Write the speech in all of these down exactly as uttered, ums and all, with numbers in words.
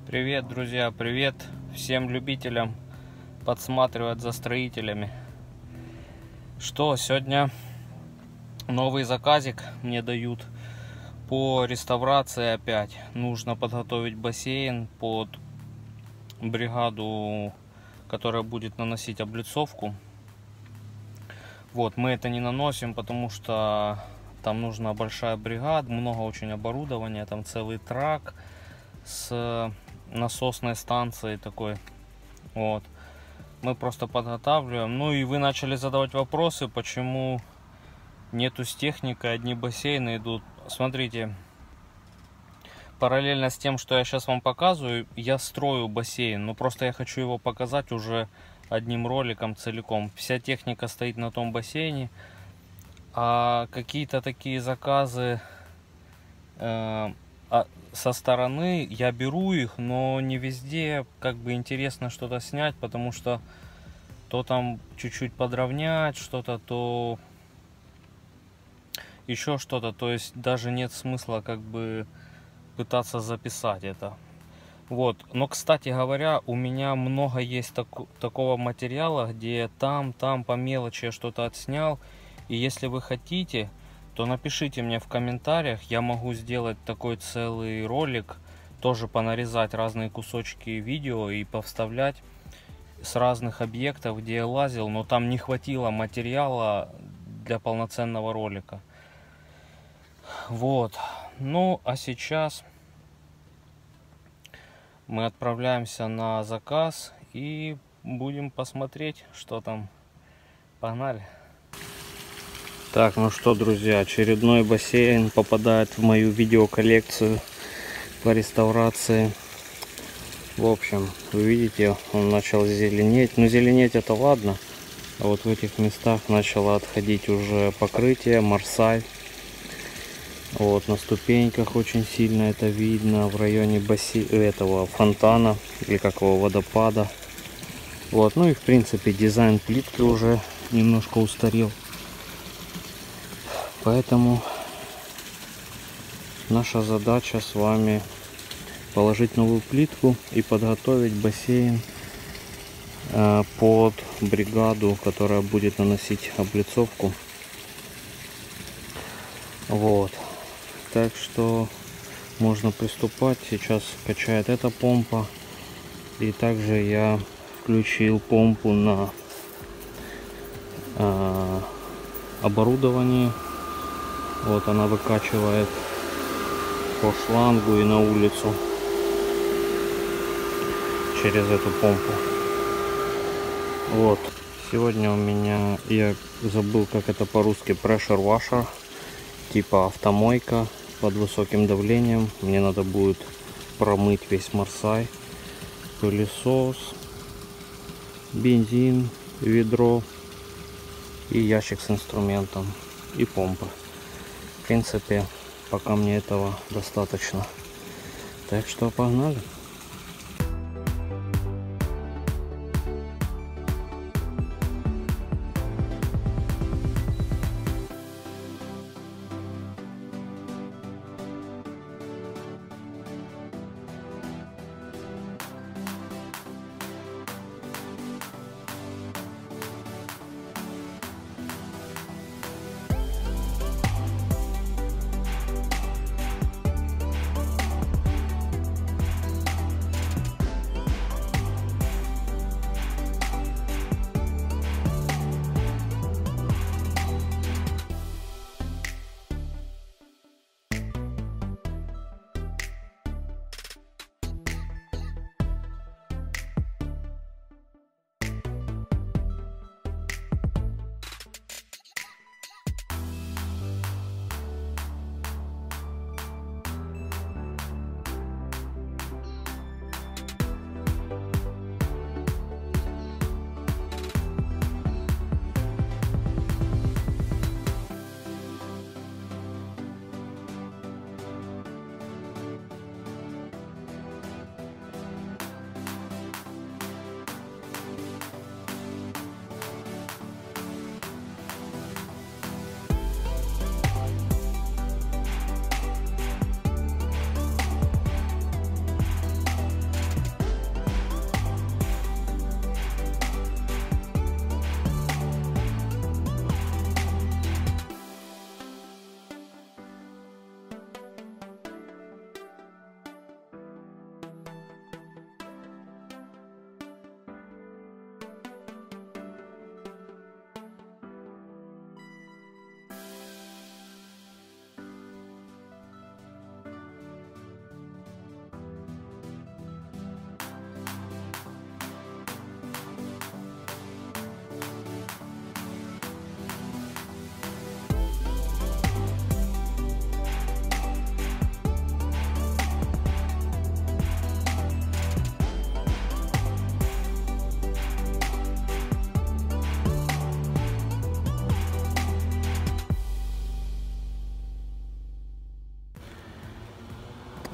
Привет, друзья, привет всем любителям подсматривать за строителями. Что, сегодня новый заказик мне дают по реставрации опять. Нужно подготовить бассейн под бригаду, которая будет наносить облицовку. Вот, мы это не наносим, потому что там нужна большая бригада, много очень оборудования, там целый трак с насосной станции такой. Вот, мы просто подготавливаем. Ну и вы начали задавать вопросы, почему нету с техникой, одни бассейны идут. Смотрите, параллельно с тем, что я сейчас вам показываю, я строю бассейн, но просто я хочу его показать уже одним роликом целиком. Вся техника стоит на том бассейне, а какие-то такие заказы э, со стороны я беру их, но не везде как бы интересно что-то снять, потому что то там чуть-чуть подровнять что-то, то еще что-то, то есть даже нет смысла как бы пытаться записать это. Вот, но, кстати говоря, у меня много есть так, такого материала, где там, там по мелочи я что-то отснял. И если вы хотите, то напишите мне в комментариях, я могу сделать такой целый ролик, тоже понарезать разные кусочки видео и повставлять с разных объектов, где я лазил, но там не хватило материала для полноценного ролика. Вот, ну а сейчас мы отправляемся на заказ и будем посмотреть, что там. Погнали. Так, ну что, друзья, очередной бассейн попадает в мою видеоколлекцию по реставрации. В общем, вы видите, он начал зеленеть. Ну, зеленеть это ладно, а вот в этих местах начало отходить уже покрытие, марсаль. Вот, на ступеньках очень сильно это видно, в районе бассейна, этого фонтана, или как его, водопада. Вот, ну и в принципе дизайн плитки уже немножко устарел. Поэтому наша задача с вами положить новую плитку и подготовить бассейн э, под бригаду, которая будет наносить облицовку. Вот. Так что можно приступать. Сейчас качает эта помпа. И также я включил помпу на э, оборудование. Вот она выкачивает по шлангу и на улицу через эту помпу. Вот. Сегодня у меня, я забыл, как это по-русски, pressure washer. Типа автомойка под высоким давлением. Мне надо будет промыть весь марсаль, пылесос, бензин, ведро и ящик с инструментом и помпа. В принципе, пока мне этого достаточно. Так что погнали.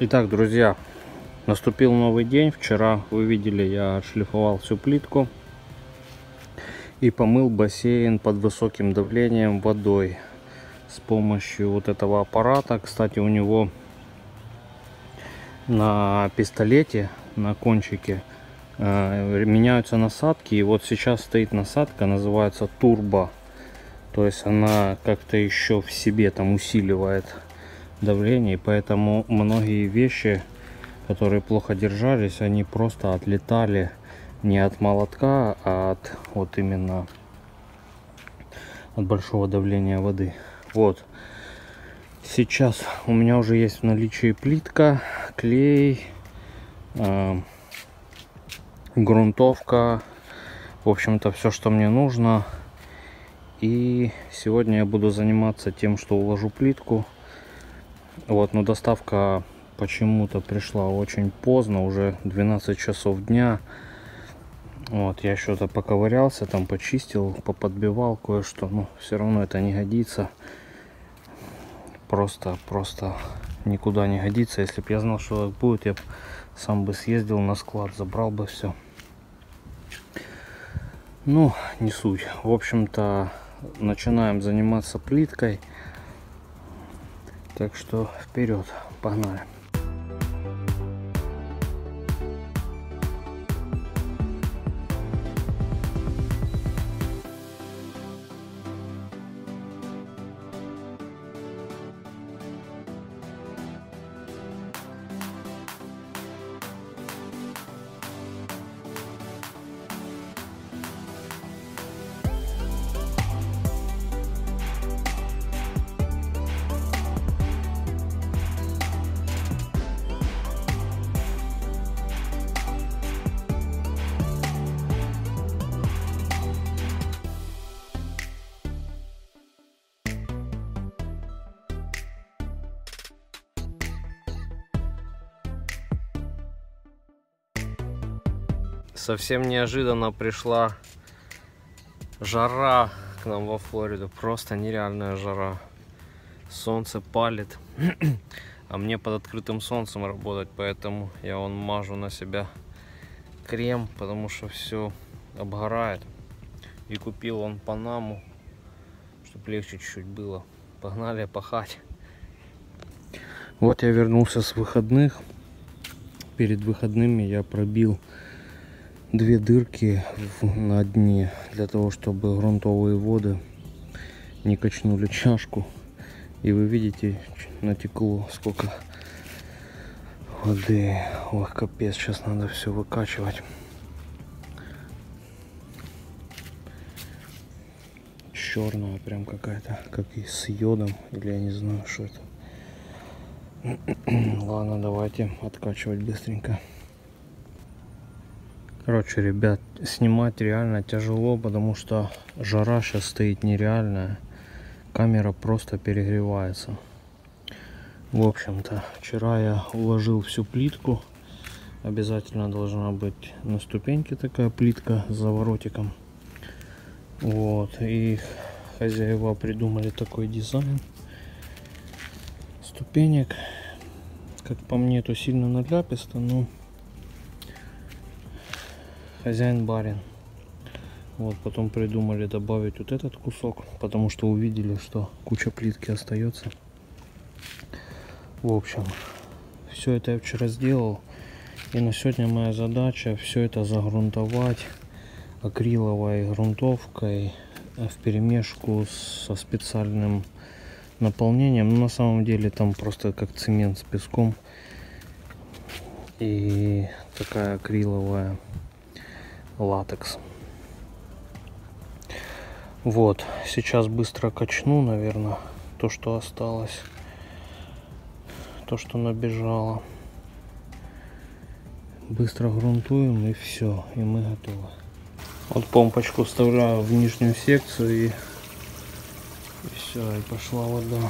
Итак, друзья, наступил новый день. Вчера, вы видели, я отшлифовал всю плитку и помыл бассейн под высоким давлением водой с помощью вот этого аппарата. Кстати, у него на пистолете, на кончике э, меняются насадки. И вот сейчас стоит насадка, называется турбо. То есть она как-то еще в себе там усиливает давление, и поэтому многие вещи, которые плохо держались, они просто отлетали не от молотка, а от вот именно от большого давления воды. Вот сейчас у меня уже есть в наличии плитка, клей, э, грунтовка, в общем-то все, что мне нужно. И сегодня я буду заниматься тем, что уложу плитку. Вот, но доставка почему-то пришла очень поздно, уже двенадцать часов дня. Вот, я что-то поковырялся, там почистил, поподбивал кое-что, но все равно это не годится. Просто, просто никуда не годится. Если бы я знал, что так будет, я бы сам бы съездил на склад, забрал бы все. Ну, не суть. В общем-то, начинаем заниматься плиткой. Так что вперед, погнали. Совсем неожиданно пришла жара к нам во Флориду. Просто нереальная жара. Солнце палит. А мне под открытым солнцем работать, поэтому я вон мажу на себя крем, потому что все обгорает. И купил он панаму, чтобы легче чуть-чуть было. Погнали пахать. Вот я вернулся с выходных. Перед выходными я пробил две дырки в, на дне, для того, чтобы грунтовые воды не качнули чашку. И вы видите, натекло сколько воды. Ох, капец, сейчас надо все выкачивать. Черная прям какая-то, как и с йодом, или я не знаю, что это. Ладно, давайте откачивать быстренько. Короче, ребят, снимать реально тяжело, потому что жара сейчас стоит нереальная. Камера просто перегревается. В общем-то, вчера я уложил всю плитку. Обязательно должна быть на ступеньке такая плитка с заворотиком. Вот, и хозяева придумали такой дизайн ступенек. Как по мне, то сильно наляписто, но хозяин барин. Вот, потом придумали добавить вот этот кусок, потому что увидели, что куча плитки остается. В общем, все это я вчера сделал. И на сегодня моя задача все это загрунтовать акриловой грунтовкой вперемешку со специальным наполнением. Но на самом деле там просто как цемент с песком. И такая акриловая латекс. Вот, сейчас быстро качну, наверное, то, что осталось, то, что набежало. Быстро грунтуем, и все, и мы готовы. Вот помпочку вставляю в нижнюю секцию, и, и все, и пошла вода.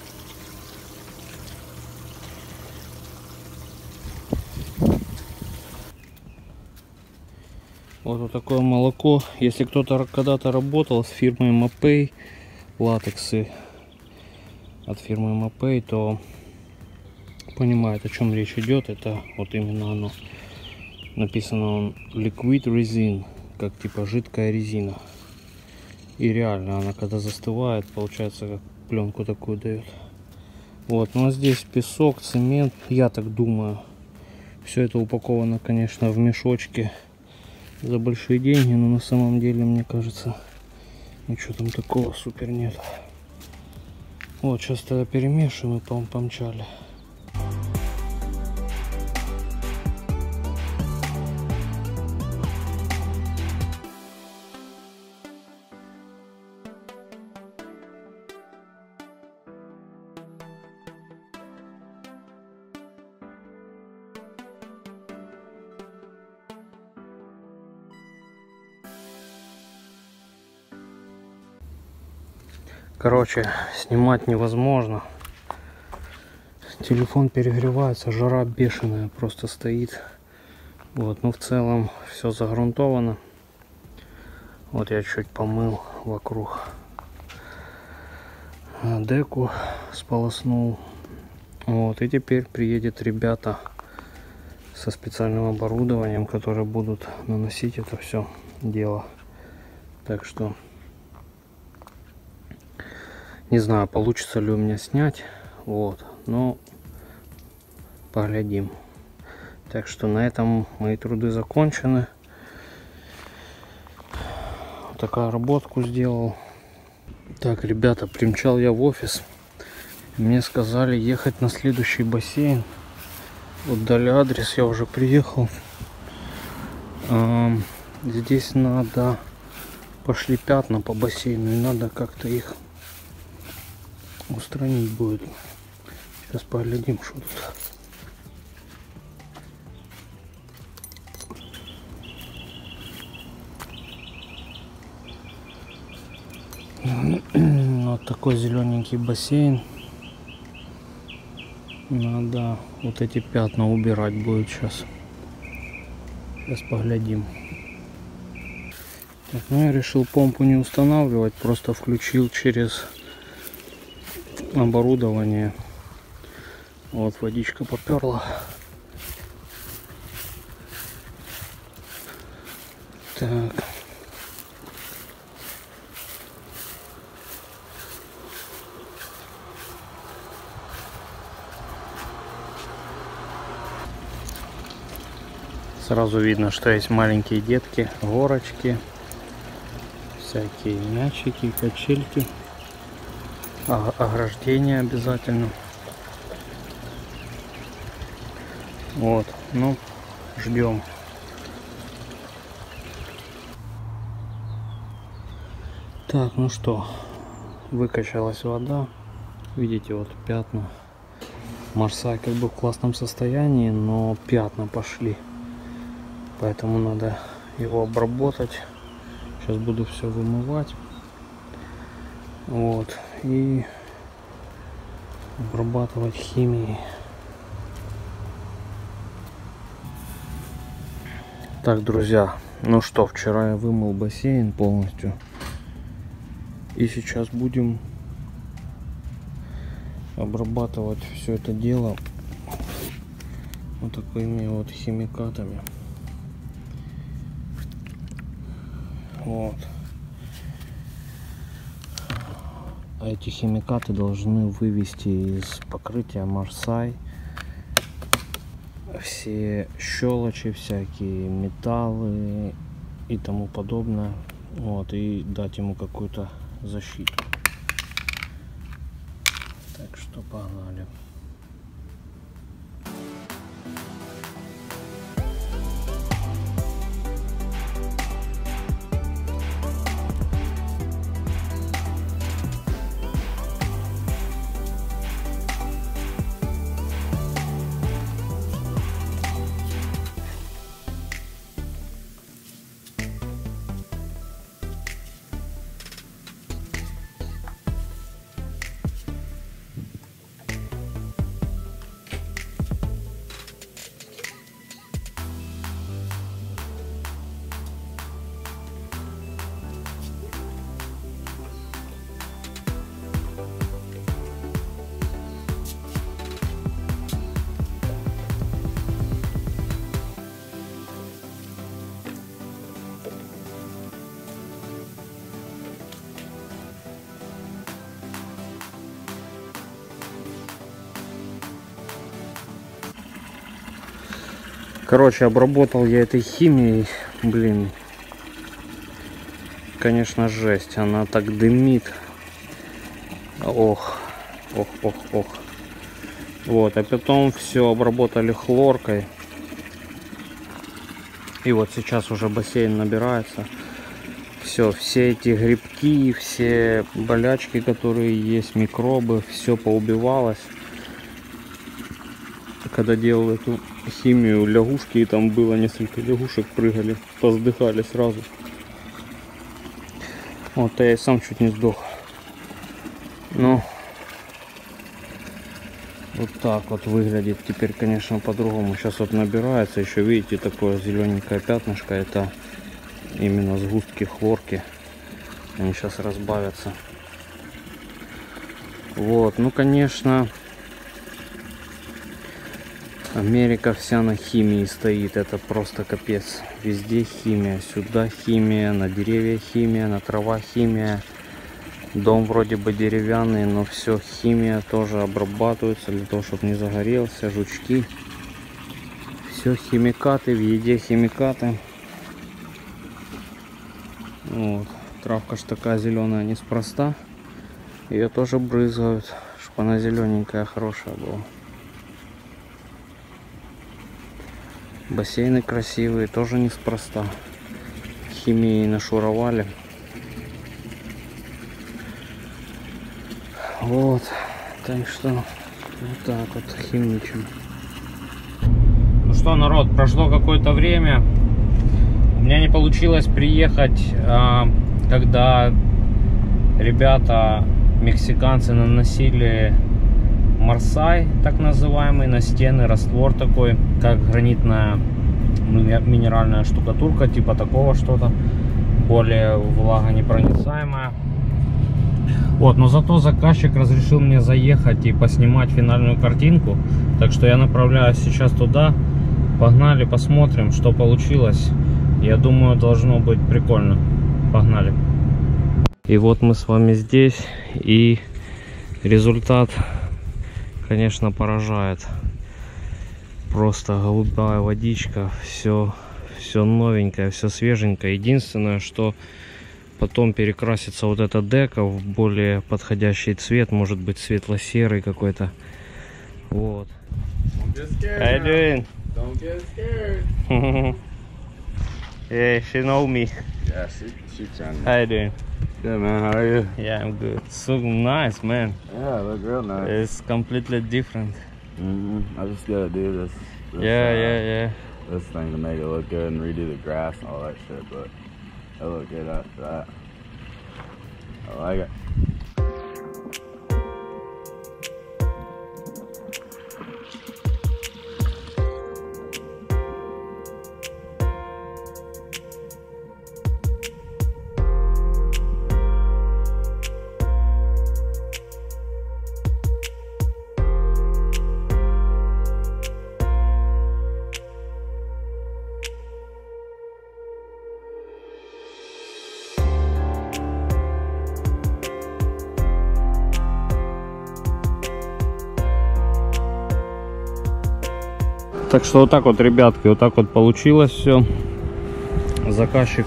Вот, вот такое молоко. Если кто-то когда-то работал с фирмой Mapei, латексы от фирмы Mapei, то понимает, о чем речь идет, это вот именно оно. Написано он Liquid Resin, как типа жидкая резина. И реально она когда застывает, получается как пленку такую дает. Вот, ну а здесь песок, цемент, я так думаю. Все это упаковано, конечно, в мешочке за большие деньги, но на самом деле, мне кажется, ничего там такого супер нет. Вот, сейчас тогда перемешиваем и пом помчали. Короче, снимать невозможно. Телефон перегревается, жара бешеная просто стоит. Вот, ну в целом все загрунтовано. Вот я чуть помыл вокруг деку, сполоснул. Вот, и теперь приедет ребята со специальным оборудованием, которые будут наносить это все дело. Так что не знаю, получится ли у меня снять, вот, но поглядим. Так что на этом мои труды закончены. Вот такая работку сделал. Так, ребята, примчал я в офис. Мне сказали ехать на следующий бассейн. Вот дали адрес, я уже приехал. А, здесь надо, пошли пятна по бассейну, и надо как-то их устранить будет. Сейчас поглядим, что тут. Вот такой зелененький бассейн. Надо вот эти пятна убирать будет сейчас. Сейчас поглядим. Так, ну я решил помпу не устанавливать, просто включил через оборудование. Вот водичка поперла. Так. Сразу видно, что есть маленькие детки, горочки, всякие мячики, качельки. Ограждение обязательно. Вот, ну, ждем. Так, ну что, выкачалась вода. Видите, вот пятна. Марсай как бы в классном состоянии, но пятна пошли. Поэтому надо его обработать. Сейчас буду все вымывать. Вот, и обрабатывать химией. Так, друзья, ну что, вчера я вымыл бассейн полностью. И сейчас будем обрабатывать все это дело вот такими вот химикатами. Вот. А эти химикаты должны вывести из покрытия Марсай все щелочи, всякие металлы и тому подобное. Вот, и дать ему какую-то защиту. Так что погнали. Короче, обработал я этой химией, блин, конечно, жесть, она так дымит. Ох, ох, ох, ох. Вот, а потом все обработали хлоркой. И вот сейчас уже бассейн набирается. Все, все эти грибки, все болячки, которые есть, микробы, все поубивалось. Когда делал эту химию, лягушки, и там было несколько лягушек, прыгали, поздыхали сразу. Вот, я и сам чуть не сдох. Ну, вот так вот выглядит теперь, конечно, по-другому. Сейчас вот набирается, еще видите, такое зелененькое пятнышко, это именно сгустки хлорки. Они сейчас разбавятся. Вот, ну, конечно, Америка вся на химии стоит, это просто капец. Везде химия, сюда химия, на деревья химия, на трава химия. Дом вроде бы деревянный, но все химия тоже обрабатывается для того, чтобы не загорелся, жучки. Все химикаты, в еде химикаты. Вот. Травка ж такая зеленая неспроста. Ее тоже брызгают, чтобы она зелененькая, хорошая была. Бассейны красивые, тоже неспроста. Химией нашуровали. Вот, так что вот так вот химичим. Ну что, народ, прошло какое-то время. У меня не получилось приехать, когда ребята, мексиканцы, наносили марсай, так называемый, на стены, раствор такой, как гранитная минеральная штукатурка, типа такого что-то, более влагонепроницаемая. Вот, но зато заказчик разрешил мне заехать и поснимать финальную картинку, так что я направляюсь сейчас туда. Погнали, посмотрим, что получилось. Я думаю, должно быть прикольно. Погнали. И вот мы с вами здесь, и результат, конечно, поражает. Просто голубая водичка, все, все новенькое, все свеженькое. Единственное, что потом перекрасится вот эта дека в более подходящий цвет, может быть светло-серый какой-то. Вот. How you doing? Don't get scared. Yeah, she know me. Yeah, she, she trying to. How you doing? Good, man. How are you? Yeah, I'm good. So nice, man. Yeah, look real nice. It's completely different. Mm-hmm. I just gotta do this. this Yeah, uh, yeah, yeah. This thing to make it look good and redo the grass and all that shit, but it'll look good after that. I like it. Так что вот так вот, ребятки, вот так вот получилось все. Заказчик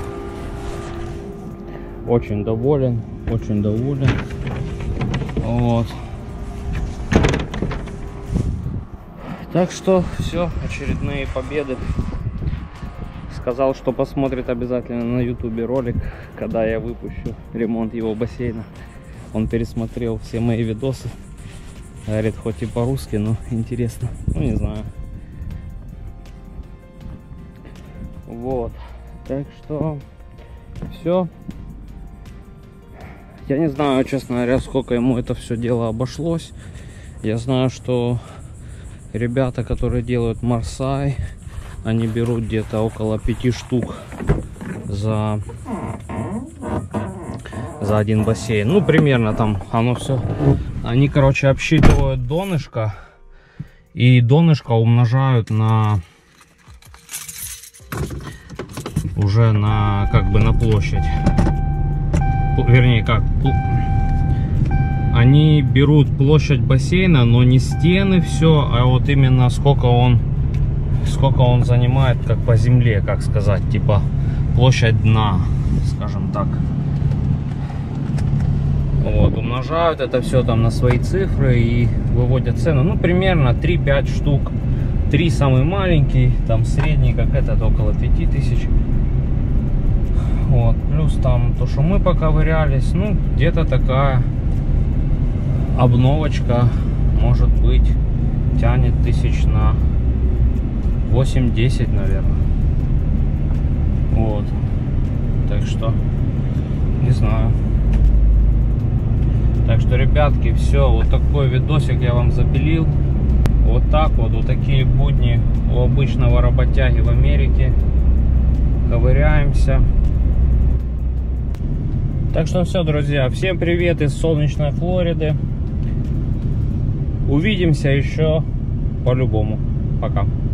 очень доволен, очень доволен. Вот. Так что все, очередные победы. Сказал, что посмотрит обязательно на ютубе ролик, когда я выпущу ремонт его бассейна. Он пересмотрел все мои видосы. Говорит, хоть и по-русски, но интересно. Ну, не знаю. Вот, так что все. Я не знаю, честно говоря, сколько ему это все дело обошлось. Я знаю, что ребята, которые делают марсай, они берут где-то около пяти штук за за один бассейн. Ну, примерно там оно все. Они, короче, обсчитывают донышко и донышко умножают на уже на как бы на площадь, вернее как, они берут площадь бассейна, но не стены, все, а вот именно сколько он сколько он занимает как по земле, как сказать, типа площадь дна, скажем так. Вот, умножают это все там на свои цифры и выводят цену. Ну, примерно три-пять штук. Три самый маленький, там средний, как этот, около пяти тысяч. Вот, плюс там то, что мы поковырялись, ну, где-то такая обновочка, может быть, тянет тысяч на восемь-десять, наверное. Вот. Так что, не знаю. Так что, ребятки, все, вот такой видосик я вам запилил. Вот так вот, вот такие будни у обычного работяги в Америке. Ковыряемся. Так что все, друзья, всем привет из солнечной Флориды. Увидимся еще по-любому. Пока.